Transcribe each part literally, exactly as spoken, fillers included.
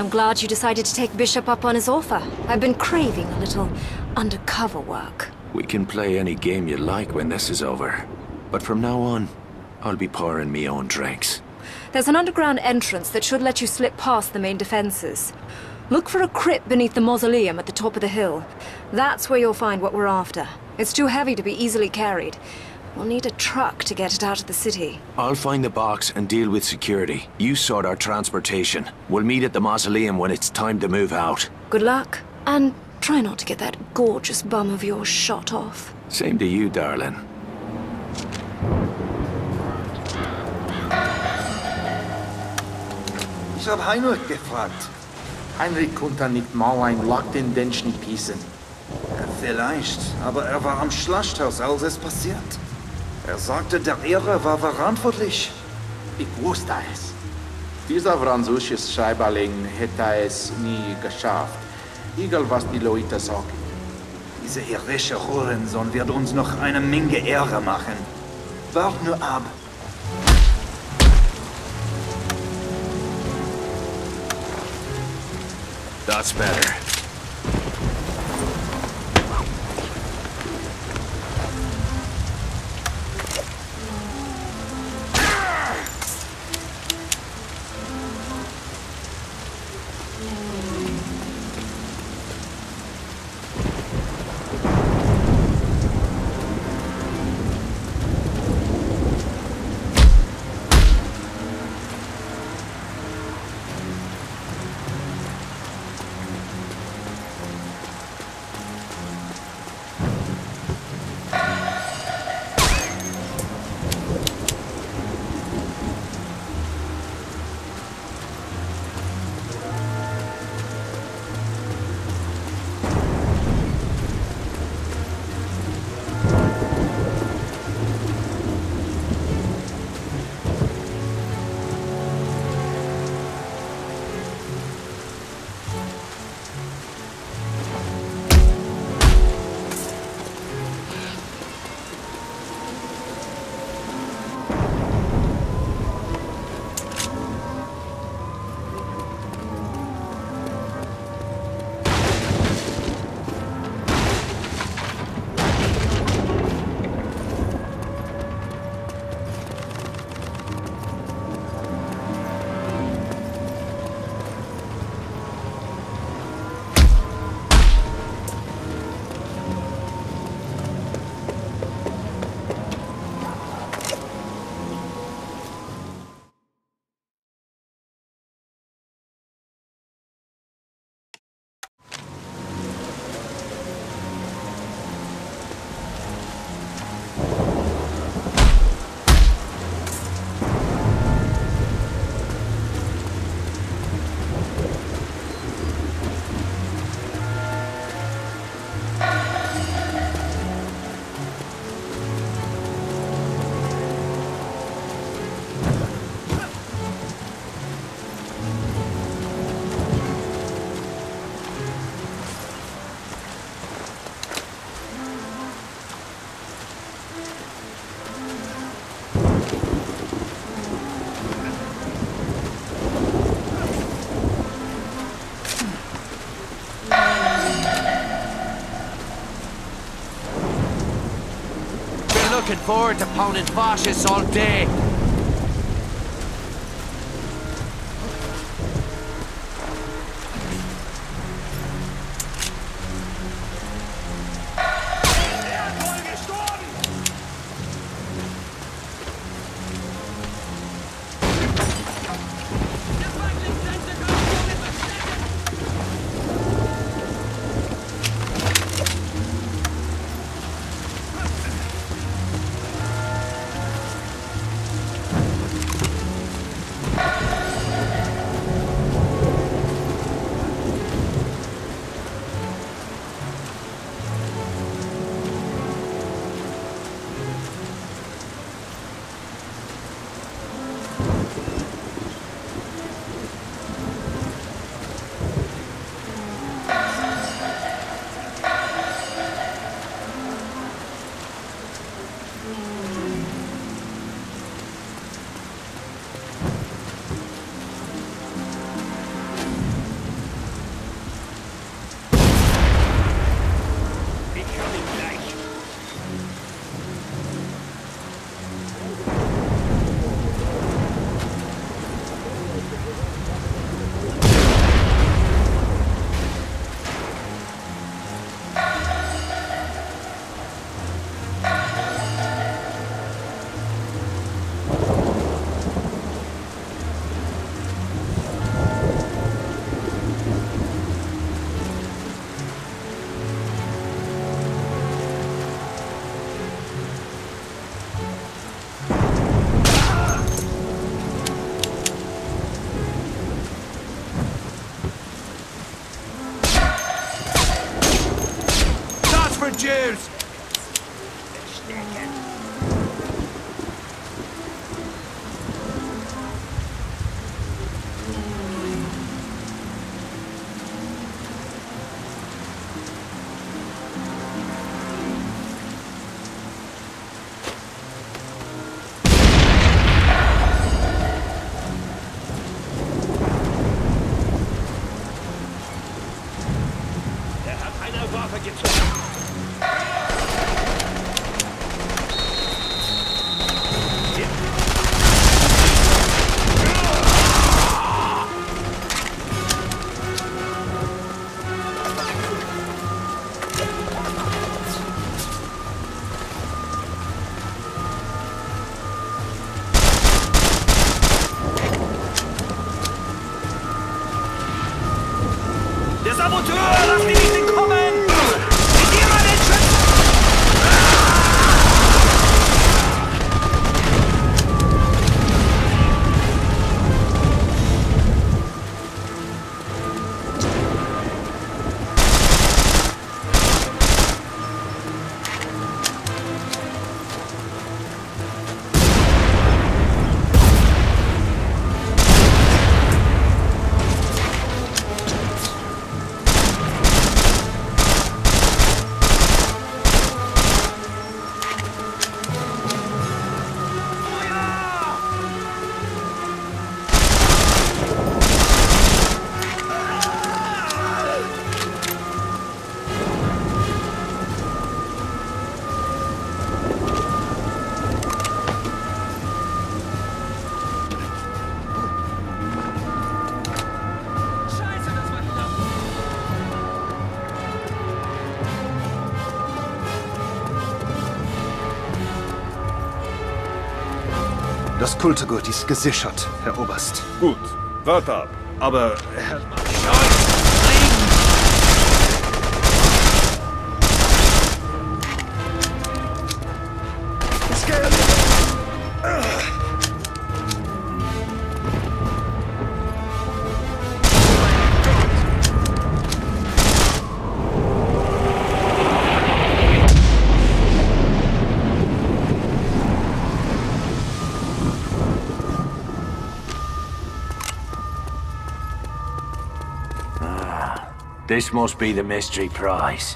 I'm glad you decided to take Bishop up on his offer. I've been craving a little undercover work. We can play any game you like when this is over. But from now on, I'll be pouring me own drinks. There's an underground entrance that should let you slip past the main defenses. Look for a crypt beneath the mausoleum at the top of the hill. That's where you'll find what we're after. It's too heavy to be easily carried. We'll need a truck to get it out of the city. I'll find the box and deal with security. You sort our transportation. We'll meet at the mausoleum when it's time to move out. Good luck. And try not to get that gorgeous bum of yours shot off. Same to you, darling. Ich hab Heinrich gefragt. Heinrich konnte nicht mal ein Lock den Dench nicht pissen. Vielleicht, aber er war am Schlachthaus, als es passiert. Er sagte, der Ehre war verantwortlich. Ich wusste es. Dieser französische Schreiberling hätte es nie geschafft. Egal was die Leute sagen. Diese irische Hurensohn wird uns noch eine Menge Ehre machen. Wart nur ab. That's better. Looking forward to pounding fascists all day. Das Kultegut ist gesichert, Herr Oberst. Gut, warte ab. Aber, Herr... This must be the mystery prize.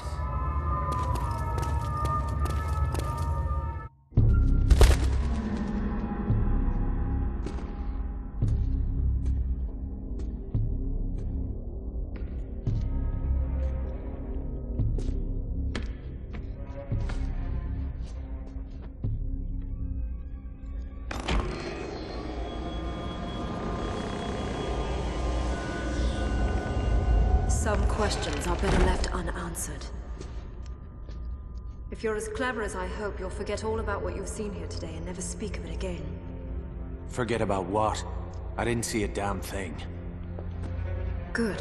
Some questions are better left unanswered. If you're as clever as I hope, you'll forget all about what you've seen here today and never speak of it again. Forget about what? I didn't see a damn thing. Good.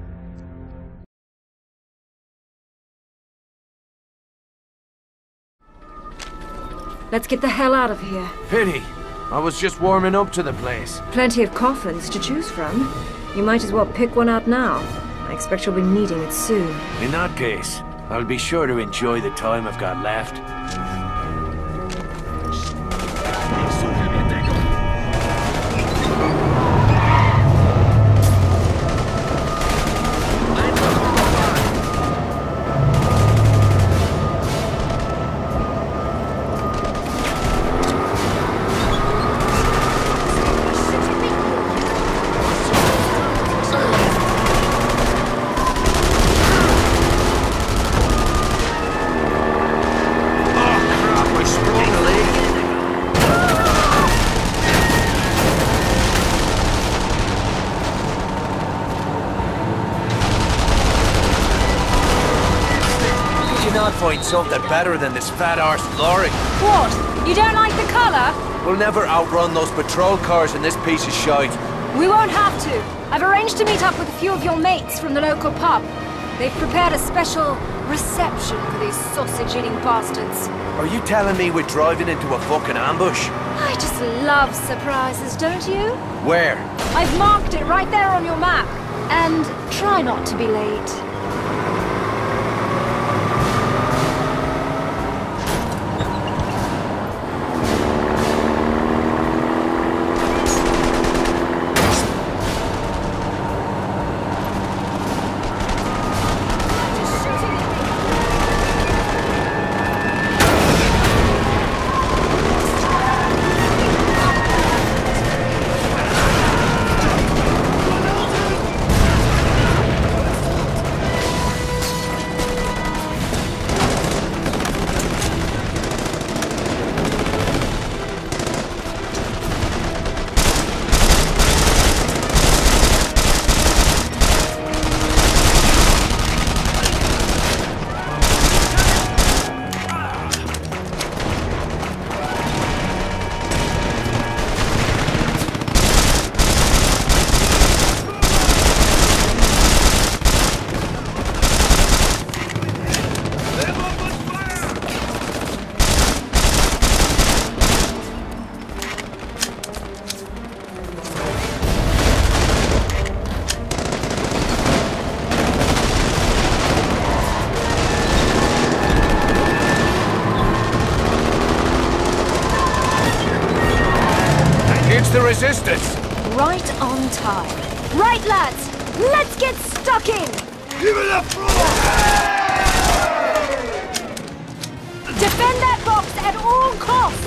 Let's get the hell out of here. Pity. I was just warming up to the place. Plenty of coffins to choose from. You might as well pick one out now. I expect you'll be needing it soon. In that case, I'll be sure to enjoy the time I've got left. Find something better than this fat-arsed lorry. What? You don't like the color? We'll never outrun those patrol cars in this piece of shite. We won't have to. I've arranged to meet up with a few of your mates from the local pub. They've prepared a special reception for these sausage-eating bastards. Are you telling me we're driving into a fucking ambush? I just love surprises, don't you? Where? I've marked it right there on your map. And try not to be late. The resistance! Right on time. Right, lads! Let's get stuck in! Defend that box at all costs!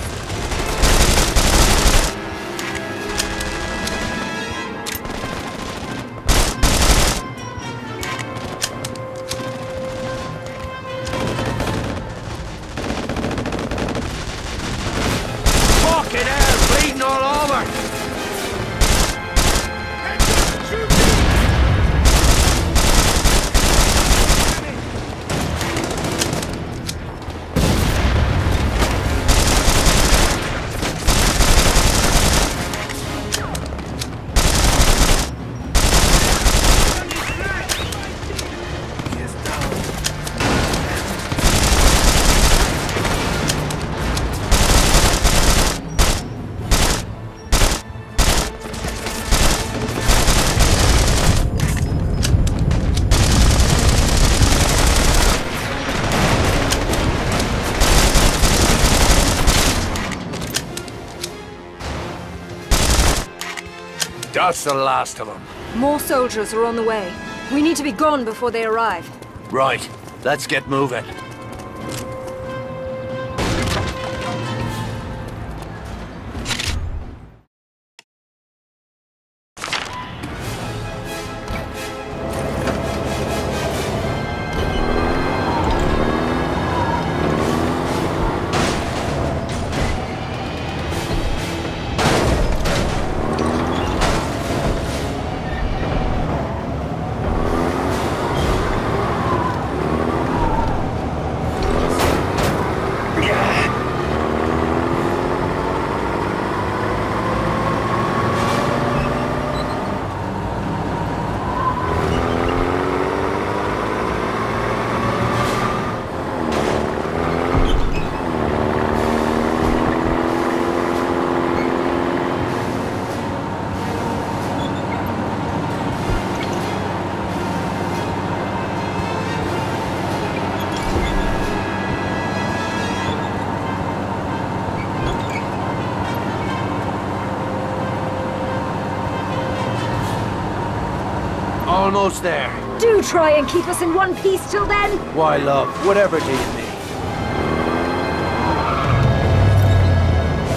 Fucking hell! Bleeding all over! That's the last of them. More soldiers are on the way. We need to be gone before they arrive. Right, let's get moving. Almost there. Do try and keep us in one piece till then! Why, love, whatever do you mean?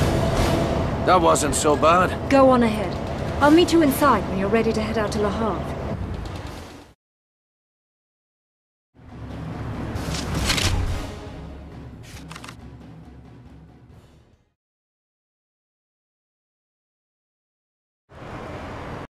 That wasn't so bad. Go on ahead. I'll meet you inside when you're ready to head out to Le Havre.